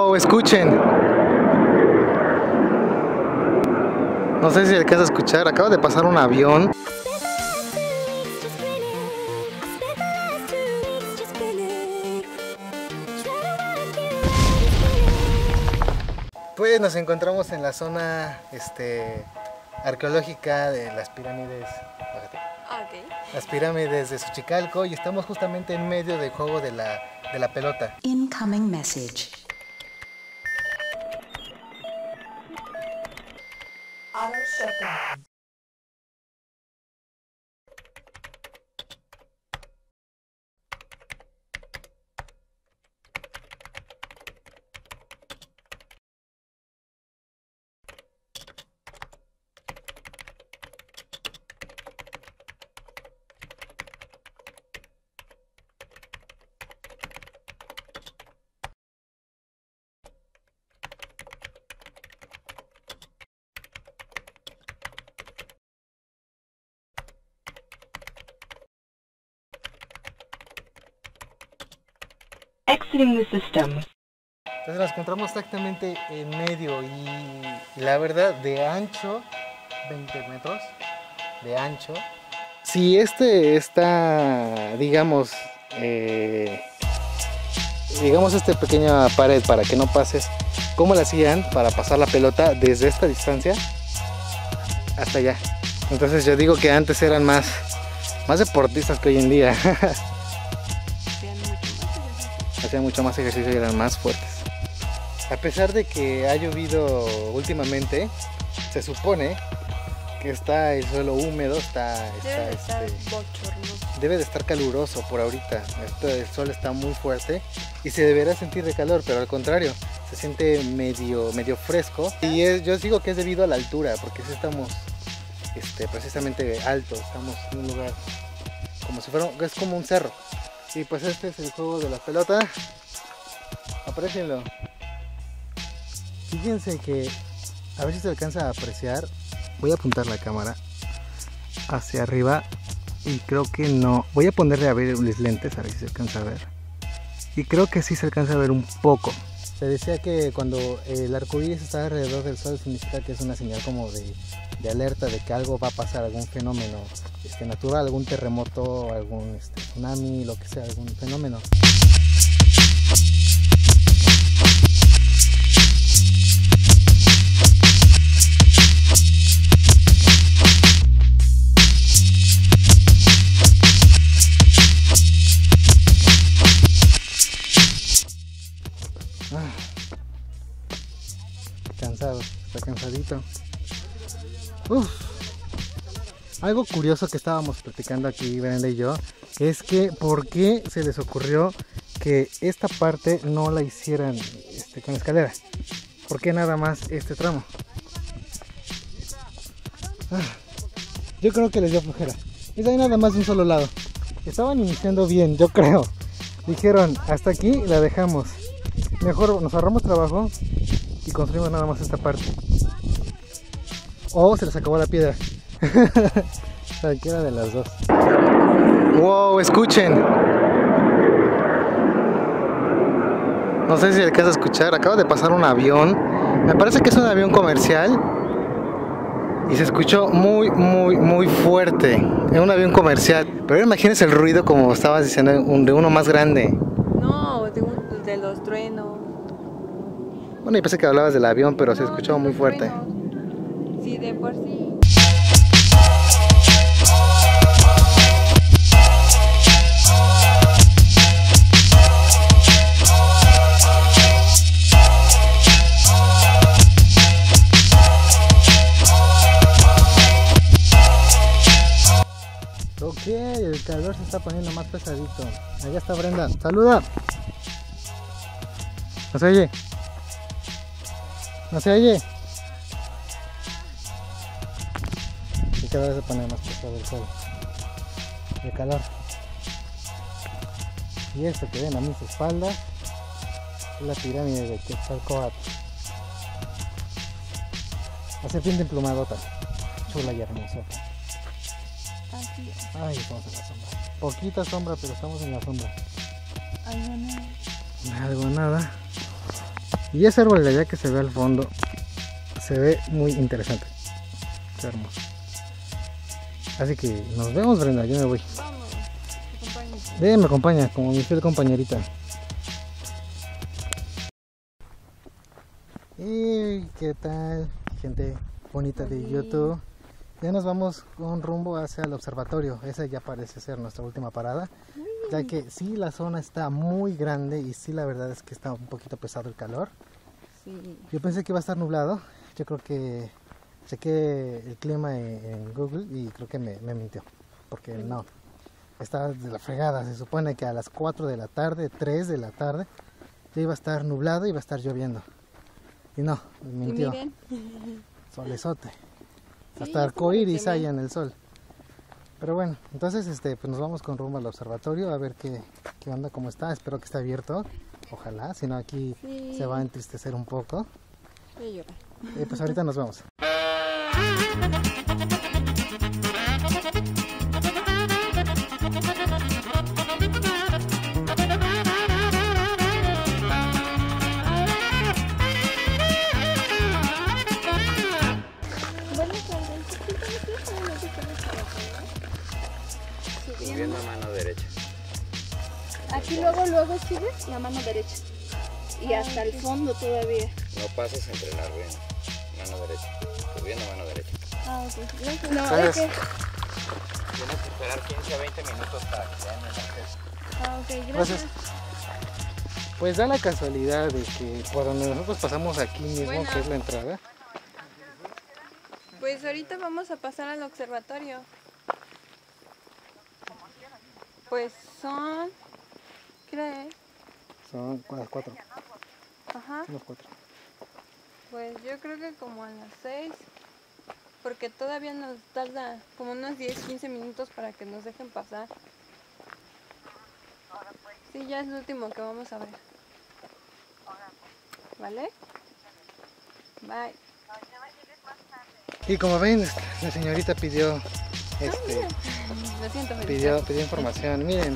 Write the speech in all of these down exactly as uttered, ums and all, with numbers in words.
Wow, escuchen. No sé si alcanza a escuchar, acaba de pasar un avión. Pues nos encontramos en la zona este, arqueológica de las pirámides. Ah, okay. Las pirámides de Xochicalco y estamos justamente en medio del juego de la, de la pelota. Incoming message. Auto shutdown. Exiting the system. Entonces nos encontramos exactamente en medio y la verdad de ancho, veinte metros de ancho. Si este está, digamos, eh, digamos esta pequeña pared para que no pases, ¿cómo la hacían para pasar la pelota desde esta distancia hasta allá? Entonces yo digo que antes eran más, más deportistas que hoy en día. Hacían mucho más ejercicio y eran más fuertes. A pesar de que ha llovido últimamente, se supone que está el suelo húmedo, está, está Debe de estar este, bochornoso. debe de estar caluroso por ahorita. Este, el sol está muy fuerte y se deberá sentir de calor, pero al contrario, se siente medio, medio fresco. Y es, yo digo que es debido a la altura, porque sí estamos este, precisamente altos, estamos en un lugar como si fuera, es como un cerro. Y pues este es el juego de la pelota. Aprécienlo. Fíjense que a ver si se alcanza a apreciar. Voy a apuntar la cámara hacia arriba y creo que no. Voy a ponerle a ver mis lentes a ver si se alcanza a ver. Y creo que sí se alcanza a ver un poco. Se decía que cuando el arco iris está alrededor del sol significa que es una señal como de, de alerta de que algo va a pasar, algún fenómeno este, natural, algún terremoto, algún este, tsunami, lo que sea, algún fenómeno. Ah, cansado, está cansadito. Uf. Algo curioso que estábamos platicando aquí Brenda y yo es que por qué se les ocurrió que esta parte no la hicieran este, con escalera. ¿Por qué nada más este tramo? Ah, yo creo que les dio flojera. Es ahí nada más de un solo lado. Estaban iniciando bien, yo creo. Dijeron, hasta aquí la dejamos. Mejor nos ahorramos trabajo y construimos nada más esta parte. O se les acabó la piedra. Cualquiera de las dos. Wow, escuchen. No sé si alcanza a escuchar. Acaba de pasar un avión. Me parece que es un avión comercial. Y se escuchó muy, muy, muy fuerte. Es un avión comercial. Pero imagínense el ruido como estabas diciendo de uno más grande. No, de, un, de los truenos. Bueno, yo pensé que hablabas del avión, pero se No, escuchó de muy los fuerte. truenos. Sí, de por sí. Ok, el calor se está poniendo más pesadito. Allá está Brenda. ¡Saluda! ¿No se oye? ¿No se oye? Y cada vez se pone más pesado el sol. El calor. Y esto que ven a mis espaldas es la pirámide de Quetzalcóatl. La serpiente emplumadota. Chula y hermosa. Así es. Ay, estamos en la sombra. Poquita sombra, pero estamos en la sombra. Algo no. Algo nada. Y ese árbol de allá que se ve al fondo se ve muy interesante. Está hermoso. Así que nos vemos, Brenda, yo me voy. Vamos, acompáñate. Ven, me acompaña como mi fiel compañerita. Y qué tal, gente bonita de YouTube. Ya nos vamos con rumbo hacia el observatorio. Esa ya parece ser nuestra última parada, ya que sí, la zona está muy grande y sí, la verdad es que está un poquito pesado el calor. Sí. Yo pensé que iba a estar nublado. Yo creo que chequé el clima en, en Google y creo que me, me mintió, porque no, está de la fregada. Se supone que a las cuatro de la tarde, tres de la tarde, ya iba a estar nublado y iba a estar lloviendo. Y no, me Y mintió. miren. Solezote. Sí, Hasta sí, arcoíris se hay ve. en el sol. Pero bueno, entonces este, pues nos vamos con rumbo al observatorio a ver qué, qué onda, cómo está. Espero que esté abierto. Ojalá, si no aquí Sí. se va a entristecer un poco. Voy a llorar. Eh, pues ahorita nos vemos. Subiendo a mano derecha. Aquí luego, luego subes y a mano derecha. Y hasta el fondo todavía. No pases entre las ruinas. Mano derecha. Subiendo a mano derecha. Ah, ok. No, ¿Sabes? es que... Tienes que esperar quince a veinte minutos para que te den el acceso. Ah, ok, Gracias. gracias. Pues da la casualidad de que por donde nosotros pasamos aquí mismo, Bueno. que es la entrada, Pues ahorita vamos a pasar al observatorio. Pues son... ¿Qué? son las cuatro. Ajá. Son las cuatro. Pues yo creo que como a las seis. Porque todavía nos tarda como unos diez, quince minutos para que nos dejen pasar. Sí, ya es lo último que vamos a ver. ¿Vale? Bye. Y como ven, la señorita pidió, este, Lo siento, me pidió, distraje. pidió información. Miren,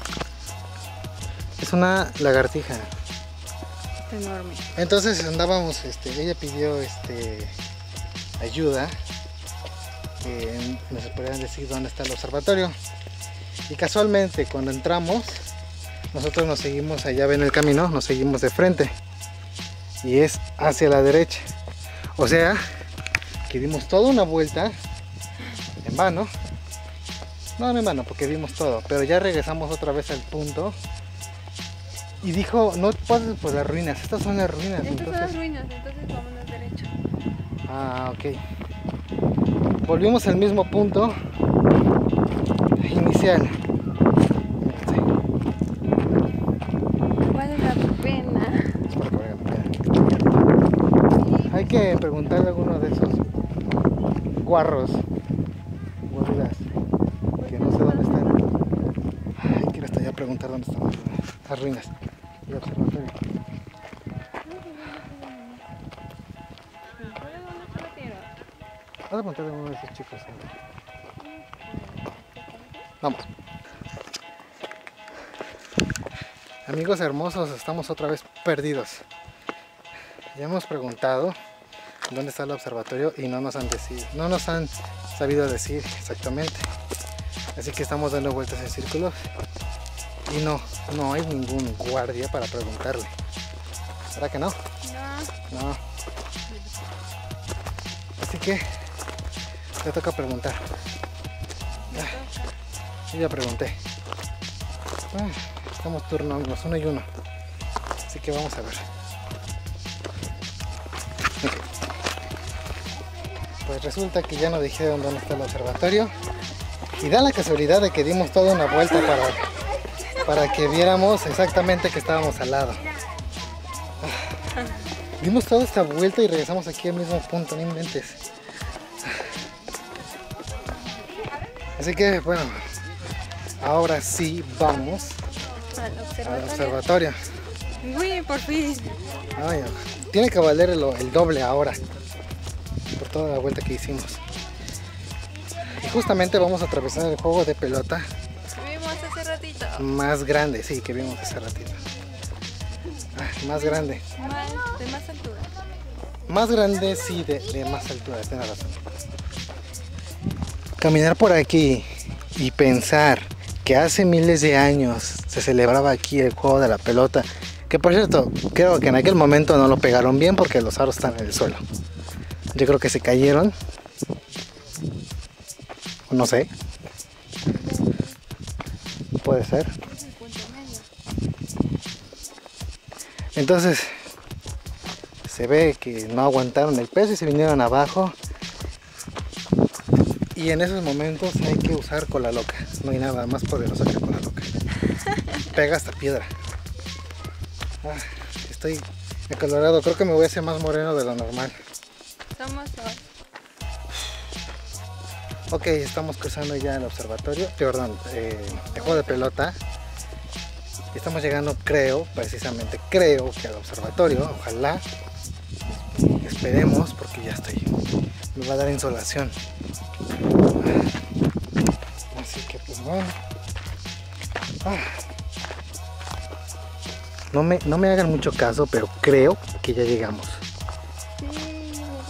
es una lagartija. Está enorme. Entonces andábamos, este, ella pidió, este, ayuda, que nos podrían decir dónde está el observatorio. Y casualmente cuando entramos, nosotros nos seguimos, allá ven el camino, nos seguimos de frente y es hacia la derecha. O sea, que dimos toda una vuelta en vano. No, no en vano, porque vimos todo, pero ya regresamos otra vez al punto. Y dijo, no pases por las ruinas, estas son las ruinas. Estas son las Entonces, ruinas, entonces vámonos derecho. ah, ok. Volvimos al mismo punto inicial. Vale la pena. Es para que valga la pena. Hay que preguntarle a alguno de esos guarros, guaruras, que no sé dónde están. Ay, quiero hasta allá preguntar dónde están las ruinas y el observatorio. Vas a preguntarle a uno de esos chicos. ¿eh? Vamos. Amigos hermosos, estamos otra vez perdidos. Ya hemos preguntado dónde está el observatorio y no nos han decidido, no nos han sabido decir exactamente. Así que estamos dando vueltas en círculos y no, no hay ningún guardia para preguntarle. ¿Será que no? No. No. Así que te toca preguntar. Yo ya pregunté. Ah, estamos turnándonos uno y uno. Así que vamos a ver. Ok. Pues resulta que ya nos dijeron dónde está el observatorio. Y da la casualidad de que dimos toda una vuelta para, para que viéramos exactamente que estábamos al lado. Ah, dimos toda esta vuelta y regresamos aquí al mismo punto, no inventes. Así que bueno, ahora sí vamos Al al observatorio. observatorio. Uy, por fin. Ay, tiene que valer el, el doble ahora por toda la vuelta que hicimos. Y justamente vamos a atravesar el juego de pelota Vimos hace ratito. más grande, sí, que vimos hace ratito. Ah, más grande. Más, de más altura. Más grande, sí, de, de más altura, tienes razón. Caminar por aquí y pensar que hace miles de años se celebraba aquí el juego de la pelota, que por cierto, creo que en aquel momento no lo pegaron bien porque los aros están en el suelo. Yo creo que se cayeron. No sé. Puede ser. Entonces, se ve que no aguantaron el peso y se vinieron abajo. Y en esos momentos hay que usar cola loca. No hay nada más poderoso que cola loca. Pega hasta piedra. Ah, estoy acalorado. Creo que me voy a hacer más moreno de lo normal. Somos dos. Ok, estamos cruzando ya el observatorio. Perdón, eh, el juego de pelota. Estamos llegando, creo, precisamente creo que al observatorio. Ojalá. Esperemos porque ya estoy. Me va a dar insolación. Así que pues bueno. Ah. No me, no me hagan mucho caso, pero creo que ya llegamos. Sí, llegamos.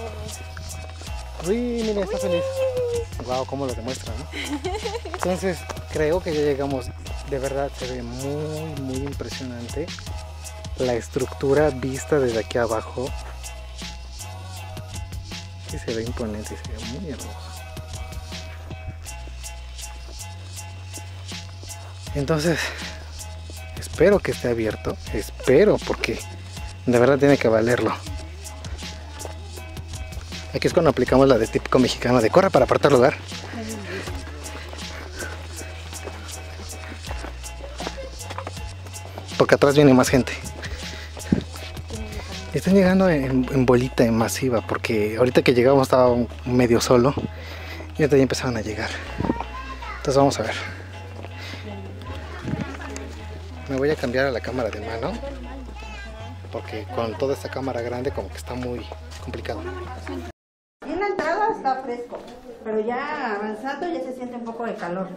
Uy, mira, está feliz. Wow, cómo lo demuestra, ¿no? Entonces, creo que ya llegamos. De verdad se ve muy, muy impresionante la estructura vista desde aquí abajo. Sí, se ve imponente y se ve muy hermoso. Entonces, espero que esté abierto. Espero, porque de verdad tiene que valerlo. Aquí es cuando aplicamos la de típico mexicano de corre para apartar lugar. Porque atrás viene más gente. Están llegando en, en bolita, en masiva, porque ahorita que llegamos estaba medio solo y ahorita ya empezaron a llegar. Entonces vamos a ver. Me voy a cambiar a la cámara de mano, porque con toda esta cámara grande como que está muy complicado. Y en la entrada está fresco, pero ya avanzando ya se siente un poco de calor.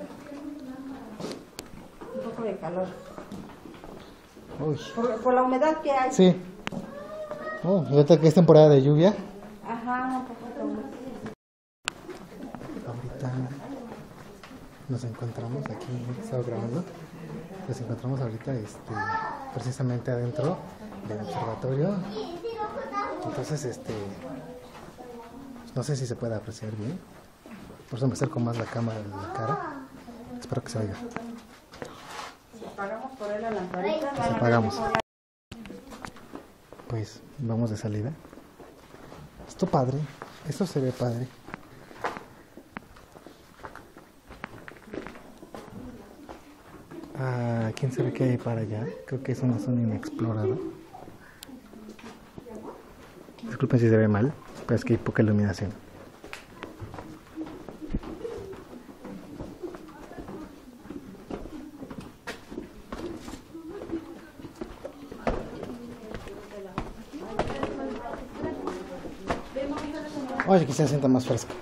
Un poco de calor. Uy. Por, por la humedad que hay. Sí. Oh, ahorita que es temporada de lluvia. Ajá, un poquito. Ahorita nos encontramos aquí, estaba grabando. Nos encontramos ahorita este, precisamente adentro del observatorio. Entonces, este, no sé si se puede apreciar bien. Por eso me acerco más la cámara de la cara. Espero que se oiga. Si apagamos por ahí la lamparita, Pues apagamos. Pues vamos de salida. Esto padre, esto se ve padre. Ah, ¿quién sabe qué hay para allá? Creo que es una zona inexplorada. Disculpen si se ve mal, pero es que hay poca iluminación. Oye, que se sienta más fresco.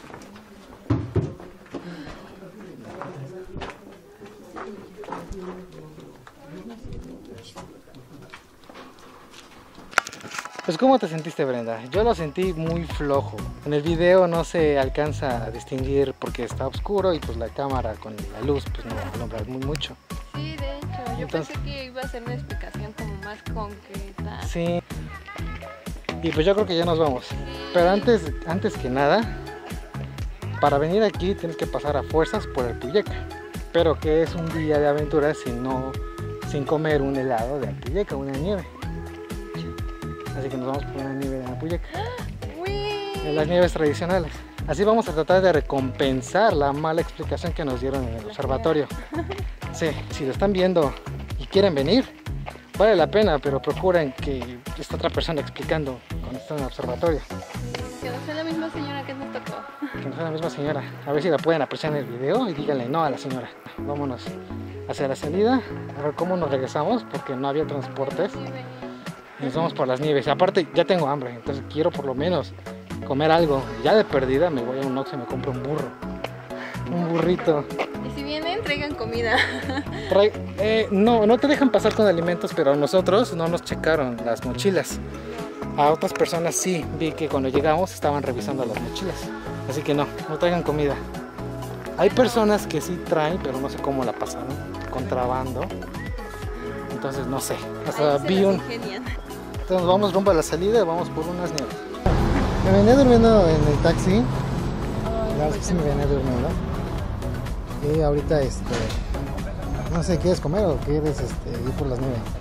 Pues ¿cómo te sentiste, Brenda? Yo lo sentí muy flojo. En el video no se alcanza a distinguir porque está oscuro y pues la cámara con la luz pues no alumbra muy mucho. Sí, de hecho, yo Entonces- pensé que iba a ser una explicación como más concreta. Sí. Y pues yo creo que ya nos vamos. Pero antes, antes que nada, para venir aquí tienes que pasar a fuerzas por el Puyeca. Pero que es un día de aventura sin, no, sin comer un helado de Puyeca, una nieve. Así que nos vamos por una nieve de Puyeca. Uy. En las nieves tradicionales. Así vamos a tratar de recompensar la mala explicación que nos dieron en el observatorio. Sí, si lo están viendo y quieren venir, vale la pena, pero procuren que esta otra persona explicando cuando están en el observatorio. Que no sea la misma señora que nos tocó. Que no sea la misma señora. A ver si la pueden apreciar en el video y díganle no a la señora. Vámonos hacia la salida, a ver cómo nos regresamos, porque no había transportes. Y nos vamos por las nieves. Aparte, ya tengo hambre, entonces quiero por lo menos comer algo. Ya de perdida me voy a un Oxxo y me compro un burro. Un burrito. Y si viene, entregue traigan comida. Trae- eh, no, no te dejan pasar con alimentos, pero a nosotros no nos checaron las mochilas. A otras personas sí, vi que cuando llegamos estaban revisando las mochilas. Así que no, no traigan comida. Hay personas que sí traen, pero no sé cómo la pasaron. Contrabando. Entonces no sé. Hasta Ahí se vi las un... ingenian. Entonces nos vamos rumbo a la salida y vamos por unas nieves. Me venía durmiendo en el taxi. La verdad es que sí me venía durmiendo. Y ahorita este... no sé, ¿quieres comer o quieres este, ir por las nieves?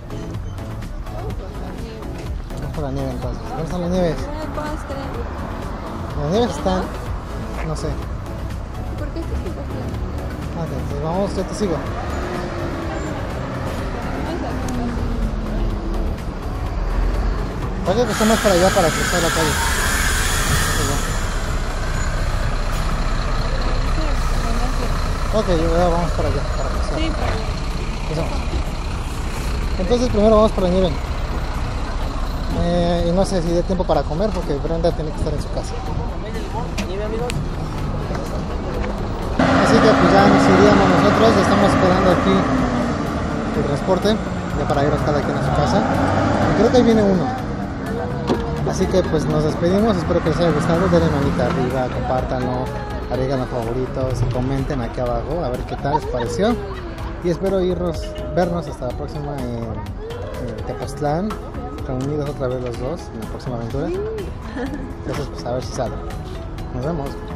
Vamos por la nieve entonces. ¿Dónde están las nieves? Bueno, postre. Las nieves están... no sé. ¿Por qué estás súper bien? Ah, entonces vamos, yo te sigo. Parece que está más para allá para cruzar la calle. Ok, ya vamos para allá, para cruzar. Sí, Cruzamos. Entonces primero vamos por la nieve. Eh, y no sé si dé tiempo para comer porque Brenda tiene que estar en su casa. Así que pues ya nos iríamos nosotros, ya estamos esperando aquí el transporte, ya para irnos cada quien a su casa. Y creo que ahí viene uno. Así que pues nos despedimos, espero que les haya gustado, denle manita arriba, compártanlo, agreguen los favoritos y comenten aquí abajo a ver qué tal les pareció. Y espero irnos, vernos hasta la próxima en, en Tepoztlán, reunidos otra vez los dos en la próxima aventura. Entonces pues a ver si sale. Nos vemos.